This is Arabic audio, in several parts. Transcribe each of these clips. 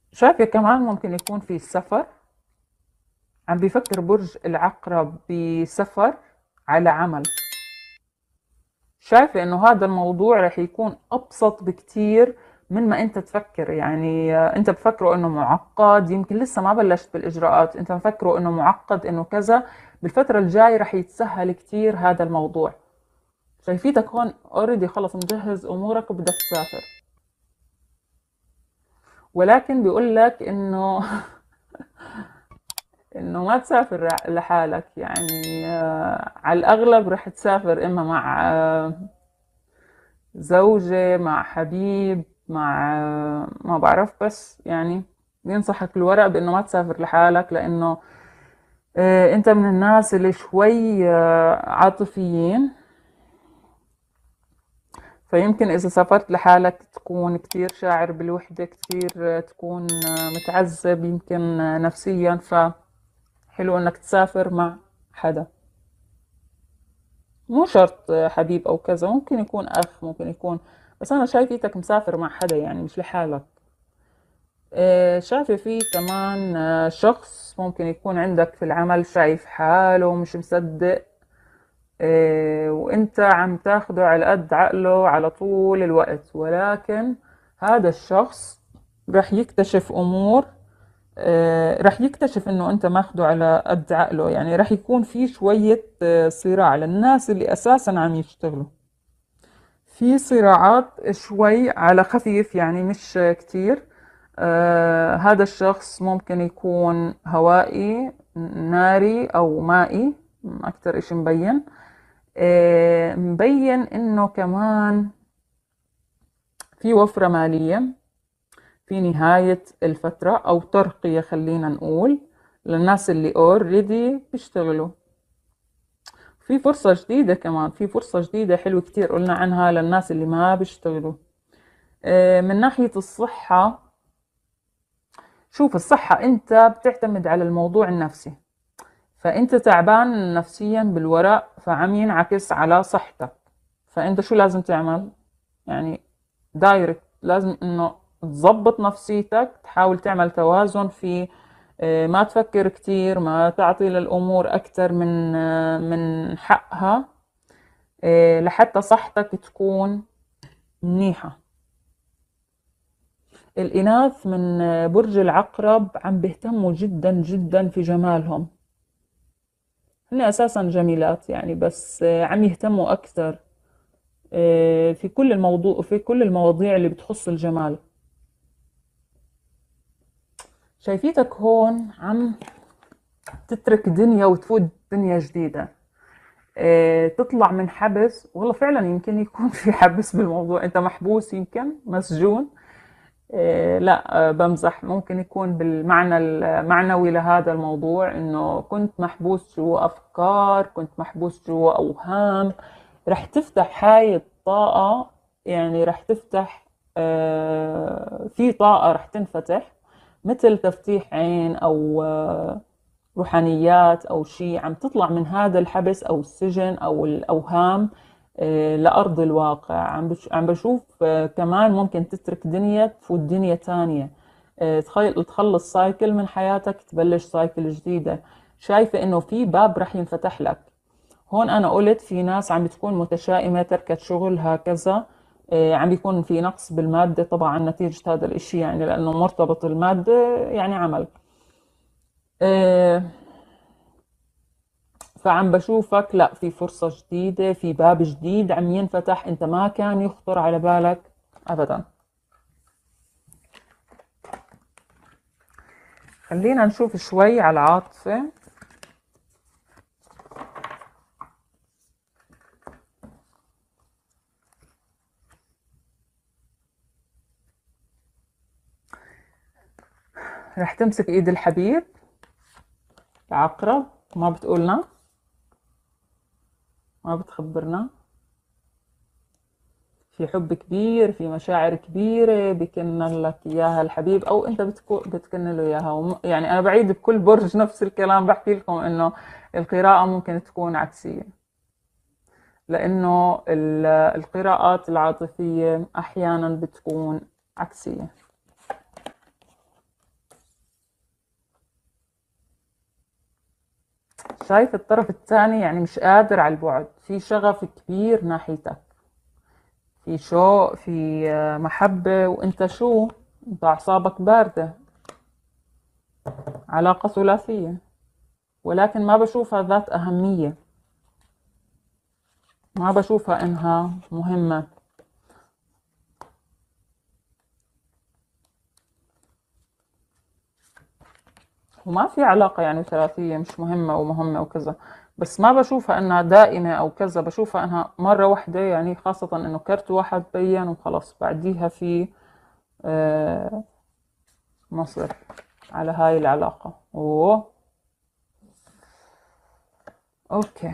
شايفة كمان ممكن يكون في السفر. عم بيفكر برج العقرب بسفر على عمل. شايفة انه هذا الموضوع رح يكون ابسط بكتير من ما انت تفكر. يعني انت بفكره انه معقد، يمكن لسه ما بلشت بالاجراءات، انت مفكره انه معقد انه كذا. بالفترة الجاي رح يتسهل كتير هذا الموضوع. شايفيتك هون اوريدي خلص مجهز امورك وبدك تسافر، ولكن بيقول لك انه انه ما تسافر لحالك. يعني على الاغلب رح تسافر اما مع زوجة، مع حبيب، مع ما بعرف. بس يعني بينصحك الورق بانه ما تسافر لحالك، لانه انت من الناس اللي شوي عاطفيين. فيمكن اذا سافرت لحالك تكون كتير شاعر بالوحدة، كتير تكون متعذب يمكن نفسيا. فحلو انك تسافر مع حدا، مو شرط حبيب او كذا، ممكن يكون اخ، ممكن يكون. بس انا شايفيتك مسافر مع حدا، يعني مش لحالك. شايفة فيه كمان شخص ممكن يكون عندك في العمل شايف حاله مش مصدق، وانت عم تاخده على قد عقله على طول الوقت. ولكن هذا الشخص رح يكتشف امور، رح يكتشف انه انت ماخده على قد عقله. يعني رح يكون في شوية صراع للناس اللي اساسا عم يشتغلوا. في صراعات شوي على خفيف، يعني مش كتير. هذا الشخص ممكن يكون هوائي، ناري أو مائي، أكتر إشي مبين. مبين إنه كمان في وفرة مالية في نهاية الفترة، أو ترقية خلينا نقول، للناس اللي اوريدي بيشتغلوا. في فرصة جديدة كمان، في فرصة جديدة حلوة كتير قلنا عنها للناس اللي ما بيشتغلوا. من ناحية الصحة، شوف الصحة أنت بتعتمد على الموضوع النفسي. فأنت تعبان نفسيا بالورق، فعم ينعكس على صحتك. فأنت شو لازم تعمل؟ يعني دايركت لازم إنه تظبط نفسيتك، تحاول تعمل توازن في ما تفكر كتير، ما تعطي للأمور أكتر من حقها، لحتى صحتك تكون منيحة. الإناث من برج العقرب عم بيهتموا جدا جدا في جمالهم. هن أساسا جميلات يعني، بس عم يهتموا أكثر في كل الموضوع، في كل المواضيع اللي بتخص الجمال. شايفيتك هون عم تترك دنيا وتفوت دنيا جديدة، تطلع من حبس. والله فعلا يمكن يكون في حبس بالموضوع، انت محبوس، يمكن مسجون. لا بمزح. ممكن يكون بالمعنى المعنوي لهذا الموضوع، انه كنت محبوس جوا افكار، كنت محبوس جوا اوهام. رح تفتح هاي الطاقة، يعني رح تفتح في طاقة رح تنفتح، مثل تفتيح عين او روحانيات او شيء عم تطلع من هذا الحبس او السجن او الاوهام لأرض الواقع. عم بشوف كمان ممكن تترك دنيا تفوت دنيا تانية، تخلص سايكل من حياتك، تبلش سايكل جديدة. شايفة إنه في باب رح ينفتح لك. هون أنا قلت في ناس عم بتكون متشائمة، تركت شغل هكذا، عم بيكون في نقص بالمادة طبعا نتيجة هذا الإشي، يعني لأنه مرتبط المادة يعني عمل. آه، فعم بشوفك لا، في فرصة جديدة، في باب جديد عم ينفتح انت ما كان يخطر على بالك ابدا. خلينا نشوف شوي على العاطفة. رح تمسك ايد الحبيب العقرب، ما بتقولنا، ما بتخبرنا. في حب كبير، في مشاعر كبيرة بكن لك إياها الحبيب، أو أنت بتكن له إياها. يعني أنا بعيد بكل برج نفس الكلام، بحكي لكم إنه القراءة ممكن تكون عكسية، لأنه القراءات العاطفية أحيانا بتكون عكسية. شايف الطرف الثاني يعني مش قادر على البعد، في شغف كبير ناحيتك، في شوق، في محبة، وانت شو؟ انت اعصابك باردة. علاقة ثلاثية، ولكن ما بشوفها ذات أهمية، ما بشوفها إنها مهمة. وما في علاقة يعني ثلاثية مش مهمة ومهمة وكذا، بس ما بشوفها إنها دائمة أو كذا، بشوفها إنها مرة واحدة، يعني خاصة إنه كرت واحد بين وخلاص بعديها في آه، مصر على هاي العلاقة. أوه. أوكي.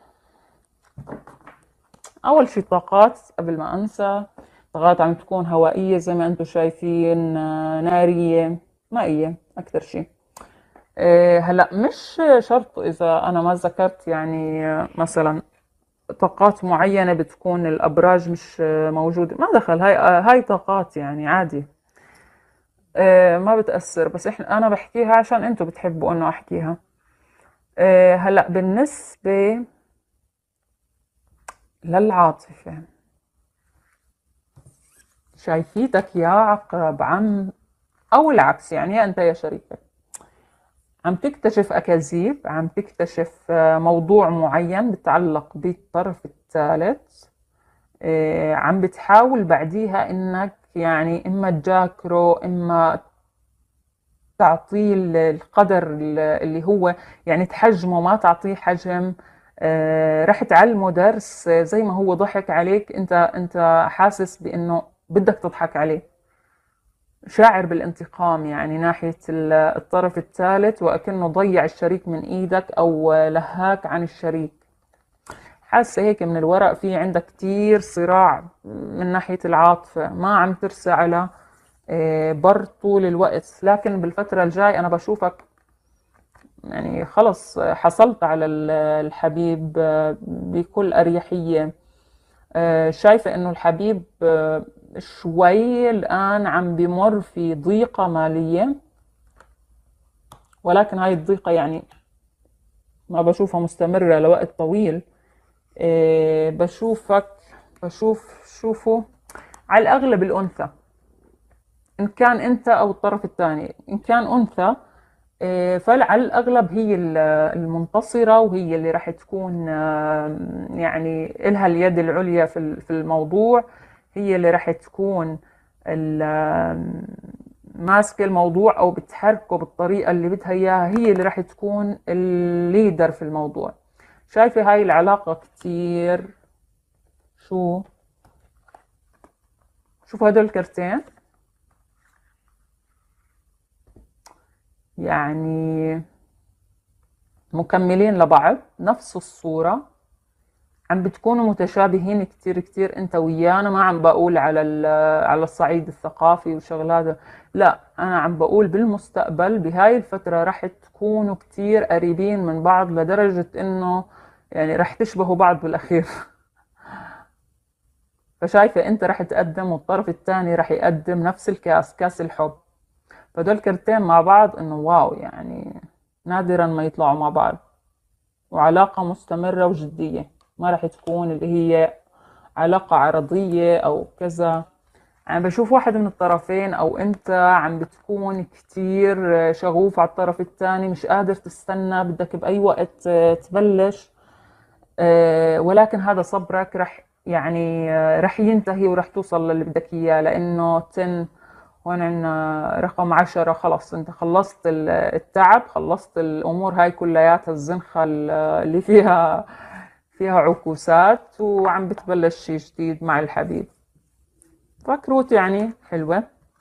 أول شي طاقات، قبل ما أنسى، طاقات عم تكون هوائية زي ما أنتم شايفين، نارية، مائية أكثر شي. هلا مش شرط إذا أنا ما ذكرت يعني مثلا طاقات معينة بتكون الأبراج مش موجودة، ما دخل، هاي طاقات يعني عادي، ما بتأثر، بس أنا بحكيها عشان أنتم بتحبوا إنه أحكيها. هلا بالنسبة للعاطفة، شايفيتك يا عقرب أو العكس، يعني يا أنت يا شريكك عم تكتشف أكاذيب، عم تكتشف موضوع معين بتعلق بالطرف الثالث، عم بتحاول بعديها إنك يعني إما تجاكره، إما تعطيه القدر اللي هو يعني تحجمه، ما تعطيه حجم، رح تعلمه درس، زي ما هو ضحك عليك انت حاسس بانه بدك تضحك عليه، شاعر بالانتقام يعني ناحية الطرف الثالث، وأكنه ضيع الشريك من إيدك أو لهاك عن الشريك. حاسة هيك من الورق في عندك كتير صراع من ناحية العاطفة، ما عم ترسى على بر طول الوقت، لكن بالفترة الجاي أنا بشوفك يعني خلص حصلت على الحبيب بكل أريحية. شايفة إنه الحبيب شوي الآن عم بمر في ضيقة مالية، ولكن هاي الضيقة يعني ما بشوفها مستمرة لوقت طويل. شوفه على الأغلب الأنثى، إن كان أنت أو الطرف الثاني، إن كان أنثى فعلى الأغلب هي المنتصرة، وهي اللي راح تكون يعني إلها اليد العليا في الموضوع، هي اللي راح تكون ماسكة الموضوع أو بتحركه بالطريقة اللي بدها إياها، هي اللي راح تكون الليدر في الموضوع. شايفة هاي العلاقة كتير شوفوا هدول الكرتين، يعني مكملين لبعض، نفس الصورة، عم بتكونوا متشابهين كتير كتير انت ويانا. ما عم بقول على الصعيد الثقافي وشغلات، لا، انا عم بقول بالمستقبل بهاي الفترة رح تكونوا كتير قريبين من بعض لدرجة انه يعني رح تشبهوا بعض بالاخير. فشايفة انت رح تقدم والطرف الثاني رح يقدم نفس الكاس، كاس الحب، فدول كرتين مع بعض انه واو، يعني نادرا ما يطلعوا مع بعض، وعلاقة مستمرة وجدية، ما رح تكون اللي هي علاقة عرضية أو كذا. يعني بشوف واحد من الطرفين أو أنت عم بتكون كتير شغوف على الطرف الثاني، مش قادر تستنى، بدك بأي وقت تبلش، ولكن هذا صبرك رح يعني رح ينتهي ورح توصل للي بدك إياه، لأنه 10 هون عنا رقم 10، خلص انت خلصت التعب، خلصت الامور هاي كلياتها، الزنخة اللي فيها عكوسات، وعم بتبلش شي جديد مع الحبيب. فكروت يعني حلوة،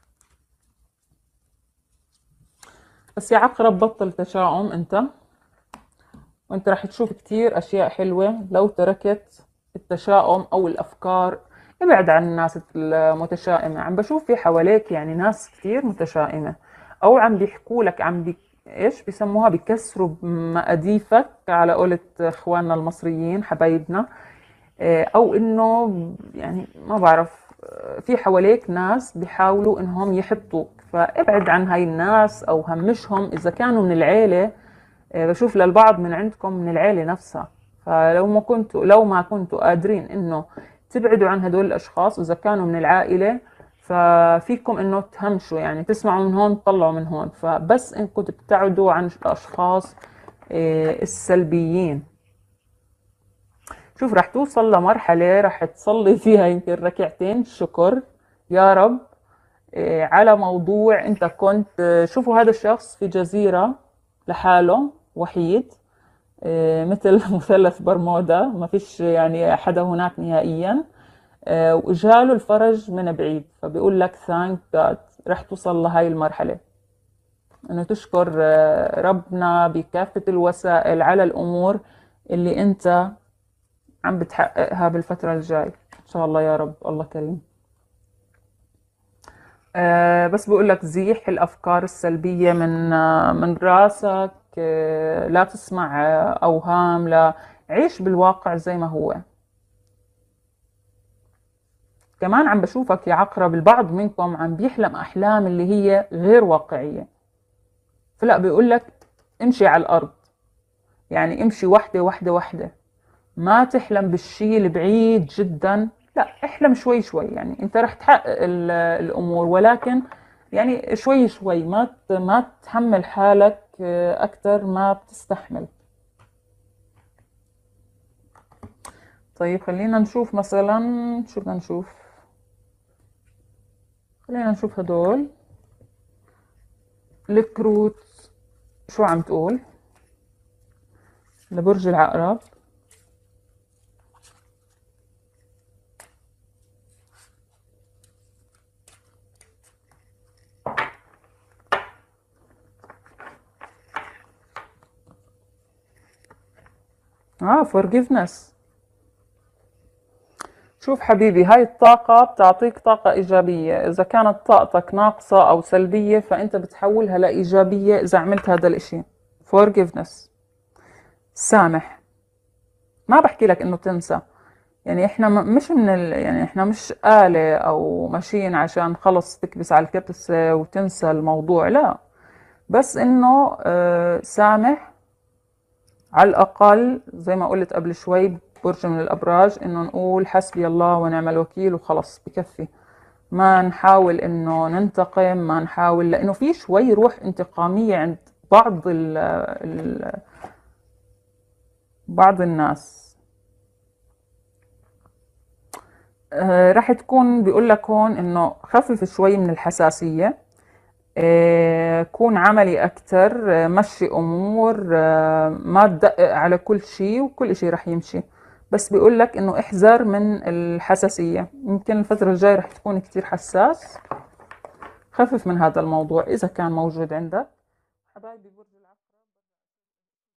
بس يا عقرب بطل تشاؤم انت، وانت رح تشوف كتير اشياء حلوة لو تركت التشاؤم او الافكار. ابعد عن الناس المتشائمة، عم بشوف في حواليك يعني ناس كتير متشائمة، او عم بيحكوا لك، ايش بيسموها، بيكسروا مقاديفك على قولة اخواننا المصريين حبايبنا، او انه يعني ما بعرف، في حواليك ناس بيحاولوا انهم يحطوك، فابعد عن هاي الناس او همشهم، اذا كانوا من العيلة بشوف للبعض من عندكم من العيلة نفسها. لو ما كنتوا قادرين انه تبعدوا عن هدول الاشخاص اذا كانوا من العائلة، ففيكم انه تهمشوا، يعني تسمعوا من هون تطلعوا من هون، فبس انكم تبتعدوا عن الاشخاص السلبيين. شوف رح توصل لمرحلة رح تصلي فيها يمكن ركعتين شكر يا رب على موضوع انت كنت. شوفوا هذا الشخص في جزيرة لحاله وحيد، مثل مثلث برمودا، ما فيش يعني حدا هناك نهائيا، وجاله الفرج من بعيد، فبيقول لك ثانك جاد. رح توصل لهاي المرحلة انه تشكر ربنا بكافة الوسائل على الامور اللي انت عم بتحققها بالفترة الجاي ان شاء الله يا رب. الله كريم. بس بقول لك زيح الافكار السلبية من راسك، لا تسمع اوهام، لا عيش بالواقع زي ما هو. كمان عم بشوفك يا عقرب البعض منكم عم بيحلم احلام اللي هي غير واقعية، فلا بيقول لك امشي على الارض، يعني امشي وحدة وحدة وحدة، ما تحلم بالشيء البعيد جدا، لا احلم شوي شوي. يعني انت رح تحقق الامور، ولكن يعني شوي شوي، ما تحمل حالك اكثر ما بتستحمل. طيب خلينا نشوف مثلا، شو بدنا نشوف، خلينا نشوف هدول الكروت شو عم تقول لبرج العقرب. forgiveness. شوف حبيبي، هاي الطاقة بتعطيك طاقة إيجابية، إذا كانت طاقتك ناقصة أو سلبية فأنت بتحولها لإيجابية إذا عملت هذا الإشي. forgiveness، سامح. ما بحكي لك إنه تنسى، يعني إحنا مش يعني إحنا مش آلة أو ماشيين عشان خلص تكبس على الكبسة وتنسى الموضوع، لا، بس إنه سامح على الأقل. زي ما قلت قبل شوي برج من الأبراج، إنه نقول حسبي الله ونعم الوكيل وخلص بكفي، ما نحاول إنه ننتقم، ما نحاول، لأنه في شوي روح انتقامية عند بعض الناس. راح تكون بيقول لك هون إنه خفف شوي من الحساسية، كون عملي أكتر، مشي أمور، ما تدقق على كل شيء، وكل شيء رح يمشي. بس بيقول لك إنه احذر من الحساسية، يمكن الفترة الجاية رح تكون كتير حساس، خفف من هذا الموضوع إذا كان موجود عندك. حبايبي برج العقرب.